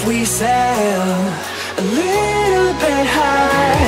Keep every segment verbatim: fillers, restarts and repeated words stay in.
we sail a little bit high.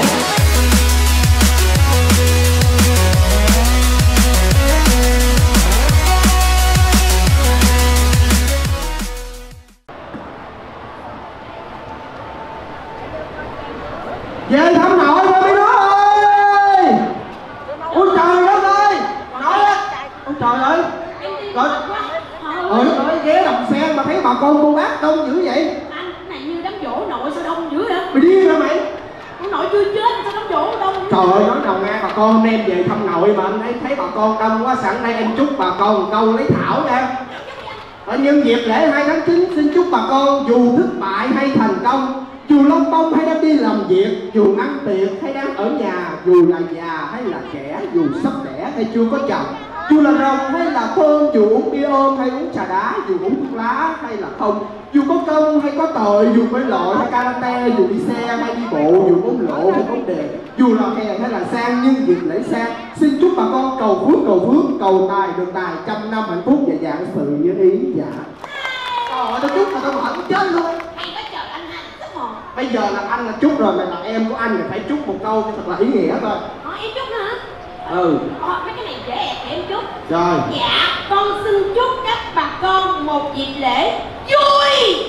Về thăm nội rồi mấy đứa ơi! Ôi trời đất ơi! Nội á! Ôi trời ơi! Rồi... Ôi trời ơi, ghé đầm sen mà thấy bà con cô bác đông dữ vậy? Anh, cái này như đám giỗ nội sao đông dữ vậy? Mày điên hả mày? Ông nội chưa chết sao đám giỗ đông dữ? Trời ơi, nói nào nghe bà con hôm nay em về thăm nội mà anh thấy thấy bà con đông quá, sẵn đây em chúc bà con một câu lấy thảo nha. Ở nhân dịp lễ hai tháng chín xin chúc bà con dù thất bại hay thành công, dù lông bông hay đang đi làm việc, dù ăn tiệc hay đang ở nhà, dù là già hay là trẻ, dù sắp đẻ hay chưa có chồng, dù là rồng hay là thơm, dù uống bia ôm hay uống trà đá, dù uống thuốc lá hay là không, dù có công hay có tội, dù bơi lội hay karate, dù đi xe hay đi bộ, dù bóng lộ hay bóng đèn, dù là hèn hay là sang, nhưng dịp lễ sang xin chúc bà con cầu phước cầu phước, cầu tài được tài, trăm năm hạnh phúc và vạn sự như ý. Dạ. Trời ơi, tao chúc mà tao hỏi cũng chết luôn. Hay quá trời anh hai chúc một. Bây giờ là anh là chúc rồi, mày là em của anh thì phải chúc một câu thật là ý nghĩa thôi. Ờ, em chúc nữa hả? Ừ. Ờ, mấy cái này dễ ẹt để em chúc. Rồi. Dạ, con xin chúc các bà con một dịp lễ vui.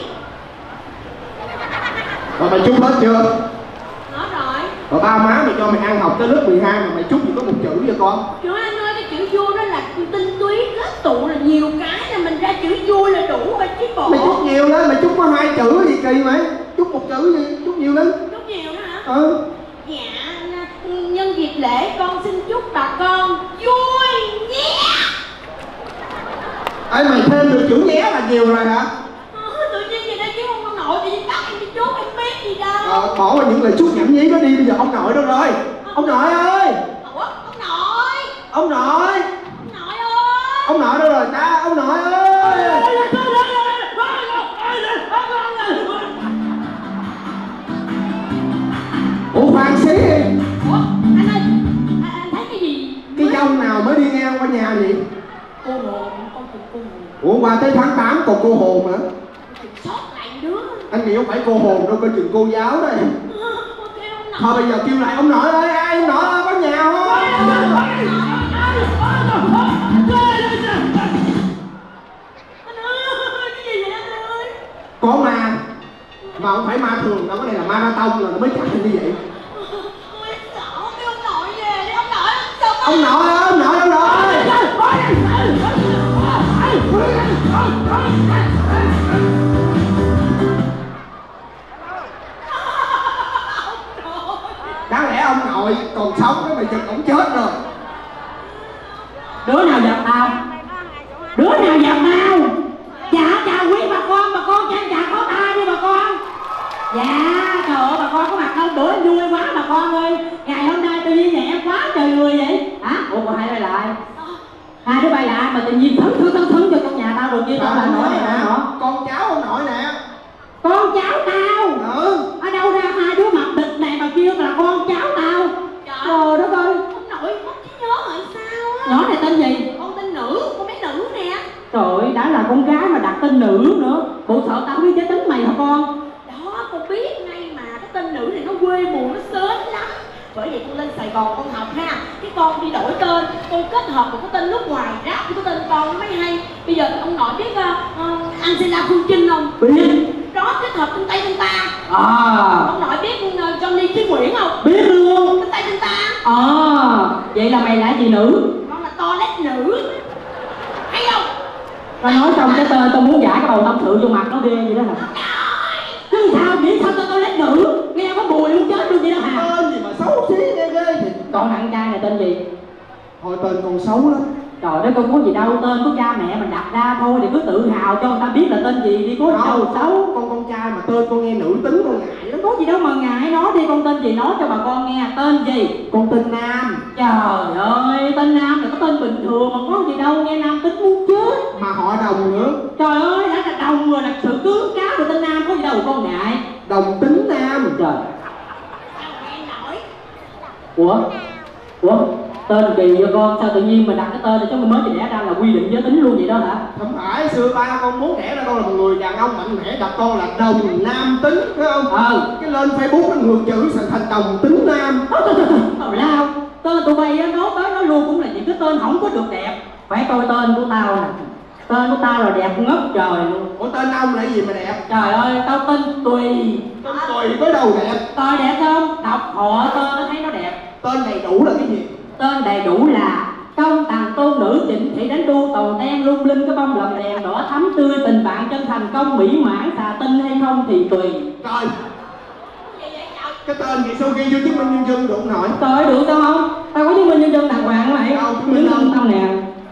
Rồi mày chúc hết chưa? Nói rồi. Rồi ba má mày cho mày ăn học tới lớp mười hai mà mày chúc gì có một chữ vậy con? Trời ơi anh ơi, cái chữ vui đó là tinh túy, kết tụ là nhiều cái là mình ra chữ vui là đủ rồi chứ bộ. Mày chúc nhiều lên, mày chúc có hai chữ gì kỳ mày? Chúc một chữ gì? Chúc nhiều lên. Chúc nhiều nữa hả? Ừ. Dạ, nhân dịp lễ con xin chúc bà con vui nhé. Ê mày thêm được chữ nhé là nhiều rồi hả? Ờ, tự nhiên gì đây chứ ông nội tự nhiên bắt em đi chúc em biết gì đâu. Ờ, bỏ vào những lời chúc nhảm nhí đó đi, bây giờ ông nội đâu rồi? Ông nội ơi! Ủa, ông nội! Ông nội! Ông nội ơi! Ông nội đâu rồi ta? Ông nội ơi! Ủa khoan xí đi! Ủa, anh ơi, anh, anh thấy cái gì? Cái dông nào mới đi ngang qua nhà vậy? Cô hồn, con thịt cô hồn. Ủa qua tới tháng tám còn cô hồn hả? Sót lại đứa. Anh nghĩ không phải cô hồn đâu, coi chừng cô giáo đây. Thôi bây giờ kêu lại ông nội ơi, ai ông nội ơi, có nhà không? Có ma. Mà không phải ma thường đâu, cái này là marathon là nó mới chạy như vậy. Ông nội ơi, ông nội đâu rồi? Đáng lẽ ông nội còn sống cái mày chừng ổng chết rồi. Đứa nào giật tao? Đứa nào giật tao? Dạ chào quý bà con, bà con trang trà có ta đi bà con. Dạ trời ơi bà con có mặt không? Bữa em vui quá bà con ơi. Ngày hôm nay tự nhiên nhẹ quá trời người vậy. Hả? Ủa còn hai bay lại. Hai đứa bay lại mà tự nhiên thấn thấn thấn thấn cho trong nhà tao được kia. Tao là nói này hả? Con cháu ông nội nè. Con cháu tao? Ừ. Ở đâu ra hai đứa mặt địch này mà kia là con cháu tao? Trời đất ơi. Ông nội mất trí nhớ rồi sao á? Nhỏ này tên gì? Con tên Nữ, con bé Nữ nè. Trời ơi, đã là con gái mà đặt tên Nữ nữa. Bộ sợ tao biết giới tính mày hả con? Đó, con biết ngay mà cái tên Nữ này nó quê mùa, nó sến lắm. Bởi vậy con lên Sài Gòn con học ha. Cái con đi đổi tên, con kết hợp một cái tên nước ngoài ráp với cái tên con nó mới hay. Bây giờ ông nội biết uh, uh, Angela Phương Trinh không? Biết. Đó, kết hợp tên Tây tên ta. À. Ông nội biết uh, Johnny Chí Nguyễn không? Biết luôn. Tên Tây tên ta. À, vậy là mày là gì Nữ? Con là toilet nữ. Hay không? Tao nói xong cái tên tao muốn giải cái bầu tâm sự vô mặt nó ghê vậy đó hả? Chứ sao biết sao tao toilet nữ? Nghe có mùi luôn chết luôn vậy đó hả? Tên gì mà xấu xí ghê ghê thì... Còn thằng trai này tên gì? Thôi tên còn xấu lắm. Trời đất, con có gì đâu, tên của cha mẹ mình đặt ra thôi thì cứ tự hào cho người ta biết là tên gì đi, có gì đâu xấu. Con con trai mà tên con nghe nữ tính con ngại lắm. Có gì đâu mà ngại, nói đi con tên gì, nói cho bà con nghe. Tên gì? Con tên Nam. Trời ơi, tên Nam là có tên bình thường mà có gì đâu, nghe nam tính muốn chết. Mà họ Đồng nữa. Trời ơi, đã là Đồng rồi, đặt sự cướng cáo rồi tên Nam có gì đâu con ngại. Đồng tính Nam. Trời. Sao mà em nổi? Ủa? Ủa? Tên kỳ cho con, sao tự nhiên mà đặt cái tên này cho mình mới chỉ đẻ ra là quy định giới tính luôn vậy đó hả? Không phải, xưa ba con muốn đẻ ra con là một người đàn ông mạnh mẽ, đặt con là đồng nam tính, phải không? Ờ. Cái lên Facebook nó ngược chữ thành thành đồng tính nam. Tào lao, tên tụi bay á, nói tới nói luôn cũng là những cái tên không có được đẹp. Phải coi tên của tao nè. Tên của tao là đẹp ngất trời luôn. Ủa tên ông là gì mà đẹp? Trời ơi, tao tên Tùy. Tên Tùy có đâu đẹp. Tên đẹp không? Đọc họ tên nó thấy nó đẹp. Tên đầy đủ là cái gì? Tên đầy đủ là công tàng tôn nữ Trịnh Thị đánh đu tàu ten lung linh cái bông lồng đèn đỏ thắm tươi tình bạn chân thành công mỹ mãn xà tinh hay không thì tùy. Trời, cái tên gì sau khi vô chứng minh nhân dân được không hỏi? Trời ơi, được tao không? Tao có chứng minh nhân dân đàng hoàng mày. Đâu, chứng Chứng minh minh tao nè.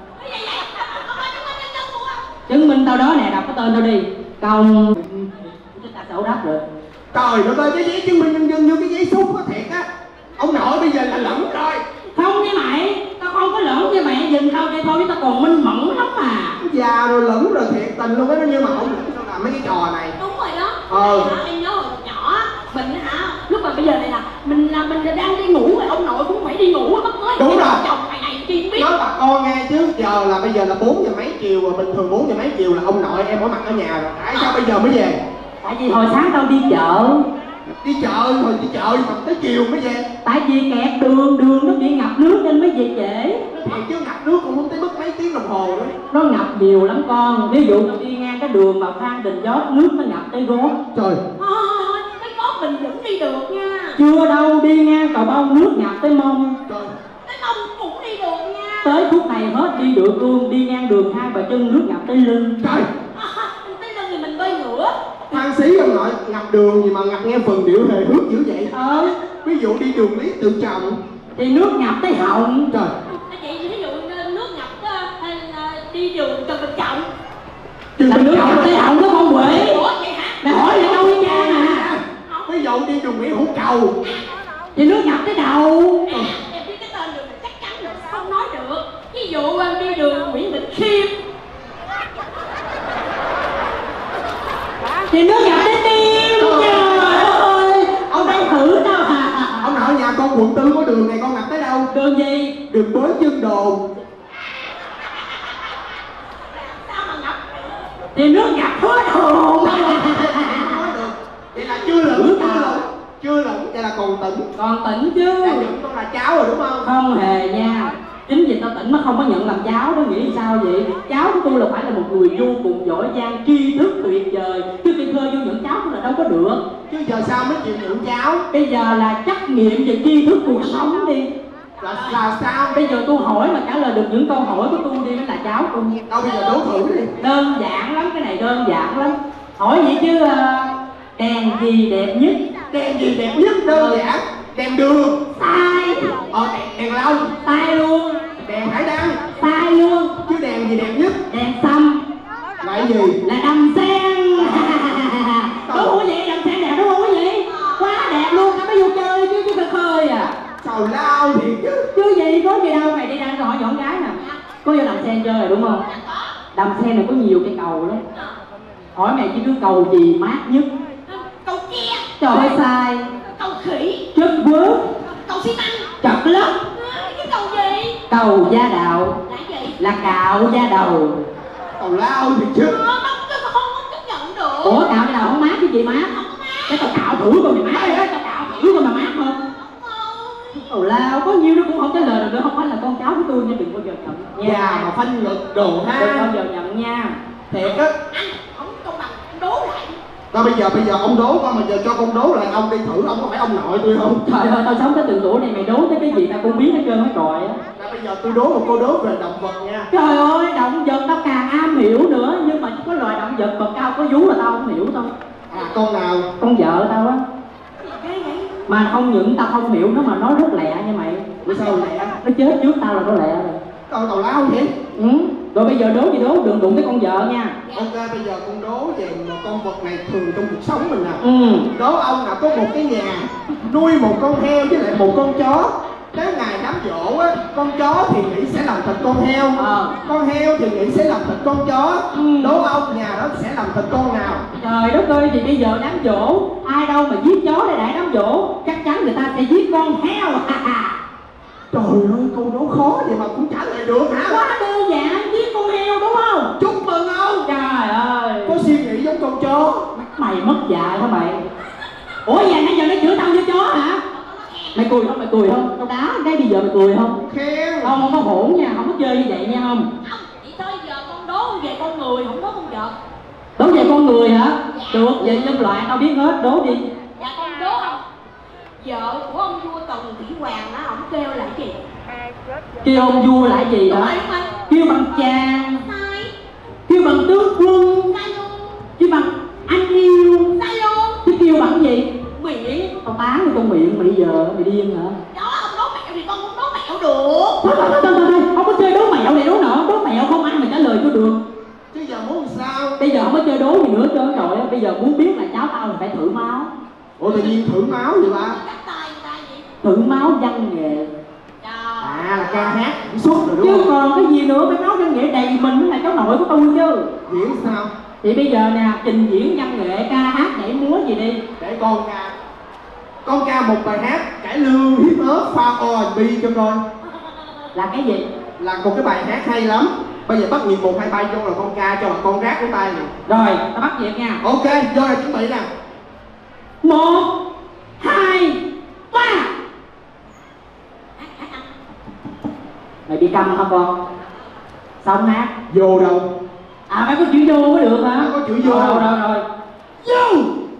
Chứng minh tao đó nè, đọc cái tên tao đi. Công chúng ta xấu đáp rồi. Trời đất ơi, cái giấy chứng minh nhân dân như cái giấy sút á, thiệt á. Ông nội bây giờ là lẫn rồi. Không với mày, tao không có lẫn với mày, dừng tao vậy thôi, tao còn minh mẫn lắm mà. Già rồi lẫn rồi thiệt tình luôn á, nhưng mà không lẫn sao làm mấy cái trò này. Đúng rồi đó. Ờ. Hả, em nhớ hồi nhỏ á, mình hả, lúc mà bây giờ này là mình là mình đang đi ngủ rồi ông nội cũng phải đi ngủ mất mới. Đúng rồi. Chồng ngày này chi không biết. Nói bà con nghe chứ, giờ là bây giờ là bốn giờ mấy chiều rồi, bình thường bốn giờ mấy chiều là ông nội em có mặt ở nhà rồi. Tại sao bây giờ mới về? Tại vì hồi sáng tao đi chợ. Đi chợ rồi đi chợ mà tới chiều mới về. Tại vì kẹt đường, đường nó bị ngập nước nên mới về trễ. Nó thiệt chứ ngập nước cũng muốn tới mất mấy tiếng đồng hồ nữa. Nó ngập nhiều lắm con. Ví dụ tao đi ngang cái đường mà Phan Đình Giót, nước nó ngập tới gót. Trời. Thôi, cái gót mình vẫn đi được nha. Chưa đâu, đi ngang cầu bông nước ngập tới mông. Trời. Cái mông cũng đi được nha. Tới phút này hết đi được luôn. Đi ngang đường Hai Bà Trưng nước ngập tới lưng. Trời. À, tới lưng thì mình bơi ngửa. Phan Xí ông nội, ngập đường gì mà ngập nghe phần điệu hề hước dữ vậy? Ờ. Ví dụ đi đường Lý Tự Trọng Thì nước ngập tới họng. trời. Vậy ví dụ nước ngập hay là đi đường Trần Bình Trọng. Trần Là Bình nước ngập Trọng. tới họng có con quỷ. Ủa vậy hả? Mày hỏi lại đâu với cha à? Ví dụ đi đường Nguyễn Hữu Cầu Thì nước ngập tới đầu. À, em biết cái tên đường này chắc chắn là không nói được. Ví dụ em đi đường Nguyễn Bình Khiêm. Thì nước ngập tới tim. Trời ơi, ông đang thử đâu hả? ông nội nhà con quận tư có đường này con ngập tới đâu? Đường gì? Đường Bến Chân Đồn. Sao mà ngập? Thì nước ngập hết hồn. Nói được. Vậy là chưa lẫn, chưa lẫn, chưa lẫn, vậy là còn tỉnh. Còn tỉnh chứ. Đã nhận con là cháu rồi đúng không? Không hề nha. Chính vì tao tỉnh nó không có nhận làm cháu đó, nghĩ sao vậy? Cháu của tôi là phải là một người vô cùng giỏi giang, tri thức tuyệt vời. Chứ khi khơi vô nhận cháu tôi là đâu có được. Chứ giờ sao mới chịu nhận cháu? Bây giờ là trắc nghiệm về tri thức cuộc sống đi. Là, là sao? Bây giờ tôi hỏi mà trả lời được những câu hỏi của tôi đi mới là cháu tôi. Đâu bây giờ đố thử đi. Đơn giản lắm, cái này đơn giản lắm. Hỏi vậy chứ uh, đèn gì đẹp nhất? Đèn gì đẹp nhất? Đơn giản. Đèn đường. Sai. Ờ đèn, đèn lông. Sai luôn. Đèn hải đăng. Sai luôn. Chứ đèn gì đẹp nhất? Đèn xăm. Là cái gì? Là đầm sen. Đúng không quý vị? Đầm sen đẹp đúng không quý vị? Quá đẹp luôn, tao mới vô chơi chứ chứ phải khơi à. Sầu lao thiệt chứ. Chứ gì có gì đâu, mày đi ra hỏi dọn gái nè. Có vô đầm sen chơi rồi đúng không? Đầm sen này có nhiều cây cầu lắm. Hỏi mày chứ cứ cầu gì mát nhất? Cầu tre. Trời ơi sai. Cầu khỉ. Chất quớt. Cầu xi măng. Chật lắm. Cái cầu gì? Cầu gia đạo. Là gì? Là cạo da đầu. Sầu lao thiệt chứ. Ờ, không, không, không chấp nhận được. Ủa cạo da đầu không mát chứ gì mát? Không có mát. Cái tao cạo thử coi mày mát đấy, tao cạo thử coi mà mát không? Tào lao, có nhiêu nó cũng không trả lời được nữa, không phải là con cháu của tôi nha, đừng bao giờ nhận nha. Già mà phanh ngực đồ Đừng bao ha. giờ nhận nha. Thiệt á. Anh không công bằng, đố lại. Thôi bây giờ bây giờ ông đố con, mà giờ cho con đố lại ông đi thử, ông có phải ông nội tôi không? Trời ơi, tao sống tới từng tuổi này mày đố tới cái gì tao cũng biết hết trơn hết trọi á. Là bây giờ tôi đố một cô đố về động vật nha. Trời ơi, động vật tao càng am hiểu nữa, nhưng mà chỉ có loài động vật bậc cao có vú là tao không hiểu thôi. À con nào? Con vợ tao á. Ghê vậy? Mà không những tao không hiểu nó mà nó rất lẹ nha mày. Ủa sao lẹ? Nó chết trước tao là nó lẹ rồi. Tao tào lao vậy? Ừ. Rồi bây giờ đố gì đố, đừng đụng tới con vợ nha. Ok bây giờ con đố về một con vật này thường trong cuộc sống mình nè. Ừ. Đố ông là có một cái nhà nuôi một con heo với lại một con chó. Tới ngày đám giỗ á, con chó thì nghĩ sẽ làm thịt con heo, Ờ. con heo thì nghĩ sẽ làm thịt con chó. Ừ. Đố ông nhà đó sẽ làm thịt con nào? Trời đất ơi, thì bây giờ đám giỗ, ai đâu mà giết chó để đại đám giỗ, chắc chắn người ta sẽ giết con heo. Trời ơi, câu đố khó vậy mà cũng trả lời được hả? Quá đơn giản, giết con heo đúng không? Chúc mừng ông. Trời ơi, Có suy nghĩ giống con chó. mày mất dạy hả mày? Ủa vậy nãy giờ nó chửi tao như chó hả? Mày cười không? Mày cười không? Tao đá cái bây giờ mày cười không? Khen. Không, không có hỗn nha, không có chơi như vậy nha không? Không, chị tới giờ con đố về con người, không có con vật. Đố về con người hả? Được, về nhân loại tao biết hết, đố đi. Dạ con đố không? Vợ của ông vua Tần Thủy Hoàng á, ổng kêu là cái gì? Kêu ông vua là gì Đúng hả? rồi, đúng rồi. Kêu bằng chàng, Sai, kêu bằng tướng quân, sai luôn, kêu bằng anh yêu, sai luôn. chứ kêu bằng gì? Miệng. Tao tán với con miệng mày giờ, mày điên hả? Đó, ông đố mẹo thì con cũng đố mẹo được. Thôi thôi thôi thôi thôi, không có chơi đố mẹo này đố nọ, đố mẹo không ai mà trả lời cho được. Chứ giờ muốn sao? Bây giờ không có chơi đố gì nữa trơn rồi, bây giờ muốn biết là cháu tao là phải thử máu. Ủa tự nhiên thử máu vậy ba? Cắt tay người ta gì? Thử máu văn nghệ. Trời. À là ca hát diễn xuất rồi đúng Chứ không? còn cái gì nữa, phải máu văn nghệ đầy mình mới là cháu nội của tôi chứ. Diễn sao? Thì bây giờ nè, trình diễn văn nghệ, ca hát, nhảy múa gì đi. Để con ca. Con ca một bài hát cải lương hip hop pha R and B cho coi. Là cái gì? Là một cái bài hát hay lắm. Bây giờ bắt nhịp một hai ba vô là con ca cho bà con rác của tay này. Rồi, tao bắt việc nha. Ok, vô là chuẩn bị nè. Một, hai, ba. Mày bị câm hả con? Sao không hát? Vô đâu? À phải có chữ vô mới được hả? Phải có chữ vô. Rồi rồi rồi. Vô.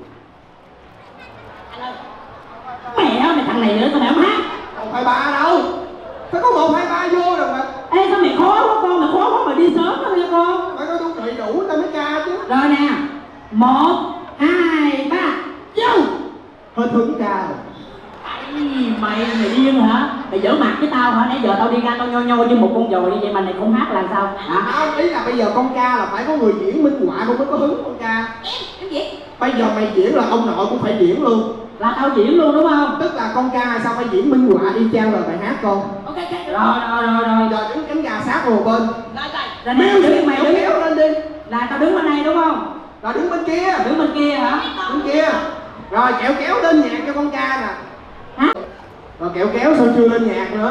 Mẹ mày thằng này nữa tao mày không hát. Một hai ba đâu? Phải có một hai ba vô rồi mà. Ê sao mày khó quá con, mày khó quá mày đi sớm đó nha con. Phải có đúng đầy đủ ta mới ca chứ. Rồi nè. Một, hai, ba. Vô. Hết hứng ca rồi. Ây, mày mày điên hả? Mày giỡn mặt với tao hả? Nãy giờ tao đi ra tao nhô nhô như một con dồi như vậy mà mày không hát là sao? Hả? Không, ý là bây giờ con ca là phải có người diễn minh họa con mới có hứng con ca. Em, em gì? Bây giờ mày diễn là ông nội cũng phải diễn luôn. Là tao diễn luôn đúng không? Tức là con ca sao phải diễn minh họa y chang lời bài hát con. Ok, ok, được. Rồi rồi rồi rồi. Giờ đứng cánh gà sát một bên. Rồi, rồi. Rồi nè, đứng mày đứng. kéo lên đi. Là tao đứng bên này đúng không? Rồi đứng bên kia. Đứng bên kia hả? Đứng kia. Rồi kéo kéo lên nhạc cho con ca nè. Hả? Rồi kéo kéo sao chưa lên nhạc nữa.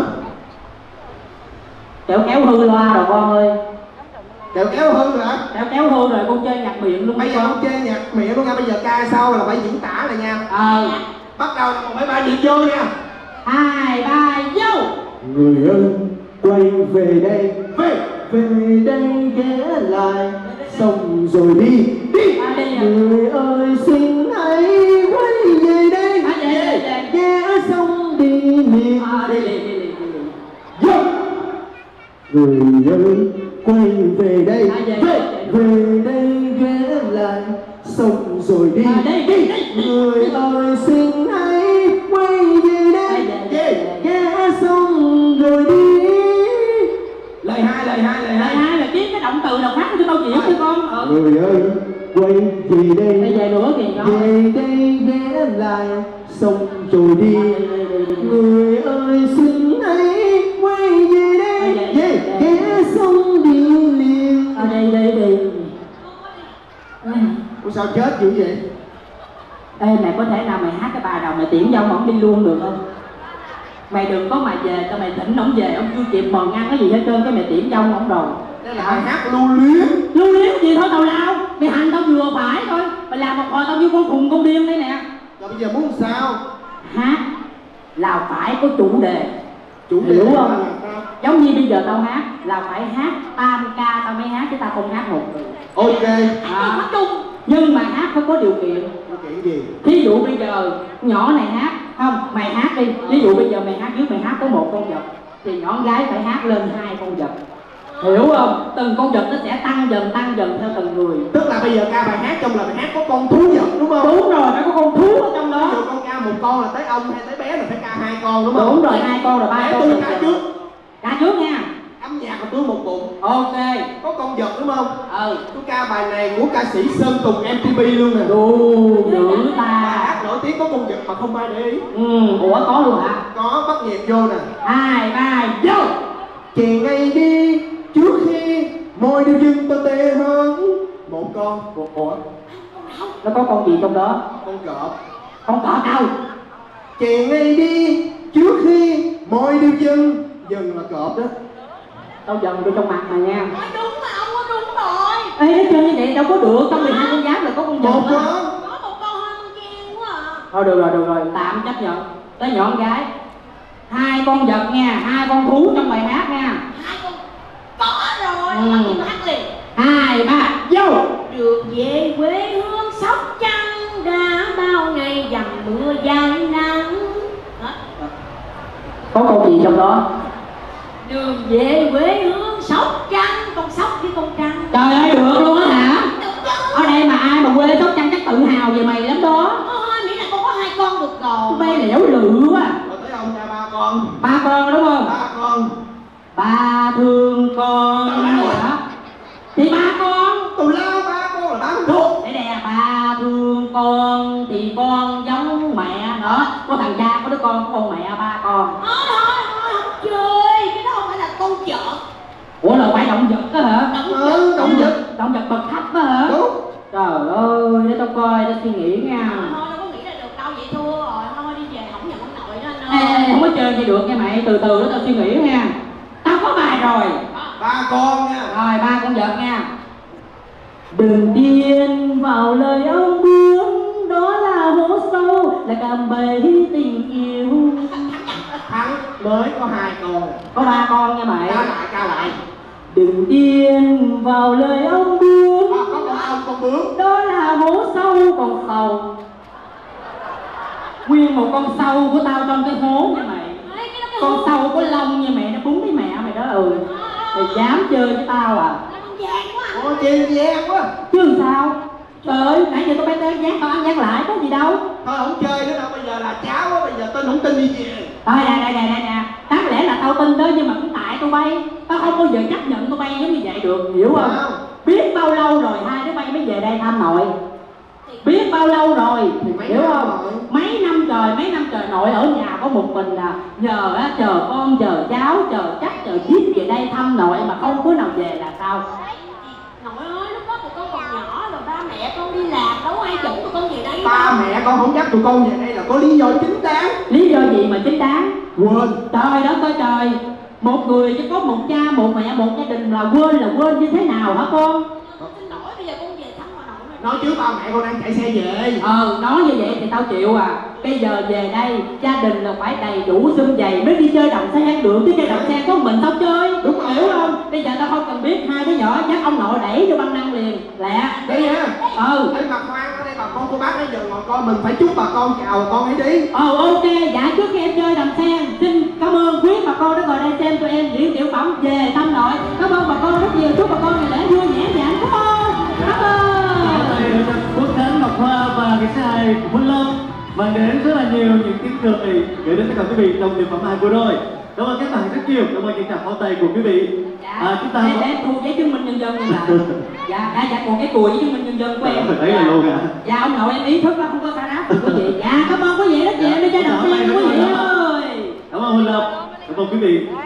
Kéo kéo hư loa rồi con ơi. Kéo kéo hư hả? Kéo kéo hư rồi con chơi nhạc miệng luôn. Bây giờ không chơi nhạc miệng luôn nha. Bây giờ ca sau là phải diễn tả này nha. Ờ. Bắt đầu là một mấy ba nhịp vô nha. Hai ba vô. Người ơi quay về đây. Về về đây ghé lại. Xong rồi đi. Đi. À, đi à. Người ơi xin hãy quay về đây. À, về, về, về. Ghé xong đi liền. À, đi đi đi đi đi. Vô. Người ơi quay về đây. À, về, về, về. về đây ghé lại. Xong rồi đi. À, đi đi đi. Người ơi xin hãy quay về đây. À, về, về. Ghé xong rồi đi. Lời hai, lời hai, lời Lời hai. hai là kiếm cái động từ nào khác cho tao diễn chứ con. Ừ. Người ơi quay về đây. Bây về nữa kìa con. Về đây ghé lại. Xong rồi đi. Người ơi xin hãy quay về đây. Về, ghé xong đi liền. À, đi đi đi. Ủa sao chết dữ vậy? Ê mày có thể nào mày hát cái bài nào mày tiễn cho ông ổng đi luôn được không? Mày đừng có mà về cho mày thỉnh ổng về, ông chưa kịp mần ăn cái gì hết trơn cái mày tiễn cho ông ổng rồi. Đây là bài hát lưu luyến. Lưu luyến gì thôi tào lao, mày hành tao vừa phải thôi. Mày làm một hồi tao như con khùng con điên đấy nè. Rồi bây giờ muốn sao? Hát là phải có chủ đề. Chủ đề Hiểu là không? sao? Giống như bây giờ tao hát là phải hát tam ca tao mới hát chứ tao không hát một từ. Ok. À, Mắt chung. nhưng mà hát phải có điều kiện. Điều kiện gì? Thí dụ bây giờ nhỏ này hát, không, mày hát đi. Ví dụ bây giờ mày hát dưới mày hát có một con vật thì nhỏ gái phải hát lên hai con vật. Hiểu không? Từng con vật nó sẽ tăng dần tăng dần theo từng người. Tức là bây giờ ca bài hát trong lời bài hát có con thú vật đúng không? Đúng rồi, phải có con thú ở trong Ví đó. dụ con ca một con là tới ông hay tới bé là phải ca hai con đúng không? Đúng rồi, hai con rồi ba Để con. tôi rồi. ca trước. Ca trước nha. Âm nhạc của tôi một bụng. Ok. Có con vật đúng không? Ừ. Tôi ca bài này của ca sĩ Sơn Tùng em tê pê luôn nè. Đù dữ Bài ta. hát nổi tiếng có con vật mà không ai để ý. Ừ, ủa có luôn hả? Có bắt nhịp vô nè. Hai ba vô. Chàng ngày đi trước khi môi đôi chân tôi tê hơn. Một con. Ủa? Nó có con gì trong đó? Con cọp. Con cọp đâu? Chàng ngày đi trước khi Môi điêu dừng, dừng là cọp đó. Tao dần vô trong mặt mày nha. Nói đúng mà ông có đúng rồi. Ê nó chơi như vậy đâu có được, trong mười hai con giáp là có con Một dần con. á. Có một con hơi con chen quá à. Thôi được rồi, được rồi, tạm chấp nhận. Tới nhỏ con gái. Hai con vật nha, hai con thú trong bài hát nha. Hai con có rồi, Ừ. bắt chim hát liền. Hai, ba, vô. Được về quê hương Sóc Trăng, đã bao ngày dầm mưa dài nắng. Đó. Có câu gì trong đó? Đường về quê hương Sóc Trăng, con sóc với con trăng. Trời ơi được luôn á hả? Được chứ. Ở đây mà ai mà quê Sóc Trăng chắc tự hào về mày lắm đó. Ôi, miễn là con có hai con được rồi. Bê lẻo lự quá. Rồi tới ông nha, ba con. Ba con đúng không? Ba con. Ba thương con hả? Thì ba con. Tù lao, ba con là ba con thuốc. Để nè, ba thương con thì con giống mẹ nữa. Có thằng cha có đứa con, có con mẹ ba con. Thôi thôi thôi, không chơi, cái đó không phải là câu chợ. Ủa là phải động vật đó hả? Động Ừ, vật. động vật. Động vật bậc thấp đó hả? Đúng. Trời ơi, để tao coi, tao suy nghĩ nha. Thôi đâu có nghĩ là được đâu, vậy thua rồi, thôi đi về không nhận ông nội đó anh Ê, ơi. ê, không có chơi vậy được nha mày, từ từ đó tao suy nghĩ nha. Tao có bài rồi. Ba con nha. Rồi, ba con vật nha. Đừng tin vào lời ông bướm, đó là hố sâu, là cạm bẫy tình yêu. Thắng mới có hai con. Có ba con nha mày. Ca lại, ca lại. Đừng tin vào lời ông bướm, À, có con ong, con bướm. đó là hố sâu con sâu. Nguyên một con sâu của tao trong cái hố nha mày. Ê, cái đó cái Con hố. sâu có lông nha mẹ, nó búng với mẹ mày đó. Ừ, mày dám chơi với tao à? Là con vàng quá à. Ôi chê gian quá. Chứ làm sao? Trời ơi, nãy giờ tao bay tới dán tao ăn dán lại, có gì đâu. Thôi không chơi nữa đâu, bây giờ là cháu á, bây giờ tên không tin đi về. Thôi nè nè nè nè, đáng lẽ là tao tin đó nhưng mà cũng tại tao bay. Tao không bao giờ chấp nhận tao bay giống như vậy được, hiểu không? Sao? Biết bao lâu rồi hai đứa bay mới về đây thăm nội. Biết bao lâu rồi, Thì mấy hiểu năm không? rồi. Mấy năm trời, mấy năm trời nội ở nhà có một mình là nhờ á, chờ con, chờ cháu, chờ chắc, chờ chiếc về đây thăm nội mà không có nào về là sao? Nội ơi, lúc đó tụi con còn nhỏ rồi, ba mẹ con đi làm, đâu có ai dẫn tụi con về đây đâu. Ba mẹ con không dắt tụi con về đây là có lý do chính đáng. Lý do gì mà chính đáng? Quên. Trời đất ơi trời, một người chỉ có một cha, một mẹ, một gia đình là quên là quên như thế nào hả con? Con xin lỗi, bây giờ con về thăm bà nội rồi. Nói chứ ba mẹ con đang chạy xe về. Ờ, nói như vậy thì tao chịu à. Bây giờ về đây, gia đình là phải đầy đủ sum vầy mới đi chơi đầm sen được. Chứ chơi đầm sen có mình tao chơi. Đúng rồi. Hiểu không? Bây giờ tao không cần biết, hai đứa nhỏ dắt ông nội đẩy vô băng năng liền. Lẹ. Đây nha. Ừ. Đây mà khoan, ở đây bà con cô bác nãy giờ ngồi coi, mình phải chúc bà con chào con ấy đi. Ờ ok, dạ trước khi em chơi đầm sen, xin cảm ơn quý bà con đã ngồi đây xem tụi em diễn tiểu phẩm về thăm nội. Cảm ơn bà con rất nhiều, chúc bà con ngày lễ vui vẻ và hạnh phúc. Cảm ơn. Quốc Khánh, Ngọc Hoa và cái xe hài của Minh Lâm mang đến rất là nhiều những tiếng cười gửi đến tất cả quý vị trong tiểu phẩm hài vừa rồi. Cảm ơn các bạn rất nhiều, cảm ơn những tràng pháo tay của quý vị. Dạ, À, chúng ta để, có- để thu giấy chứng minh nhân dân này lại. Dạ, dạ, dạ, còn cái cùi giấy chứng minh nhân dân của em. Đấy là Dạ. luôn à. Dạ, ông nội em ý thức lắm, không có sao đáp được quý vị. Dạ, cảm ơn quý vị rất nhiều, đi chơi đầm sen quý vị ơi. Cảm ơn Minh Lâm, cảm ơn quý vị.